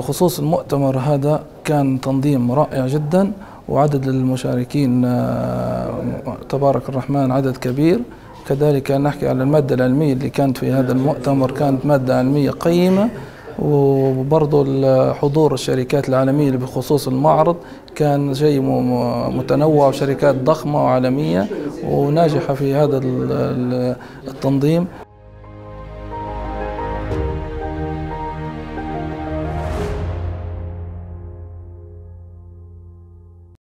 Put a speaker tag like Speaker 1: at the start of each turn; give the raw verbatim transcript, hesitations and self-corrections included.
Speaker 1: بخصوص المؤتمر هذا، كان تنظيم رائع جدا، وعدد المشاركين تبارك الرحمن عدد كبير. كذلك نحكي على المادة العلمية اللي كانت في هذا المؤتمر، كانت مادة علمية قيمة، وبرضو حضور الشركات العالمية اللي بخصوص المعرض كان شيء متنوع، وشركات ضخمة وعالمية وناجحة في هذا التنظيم.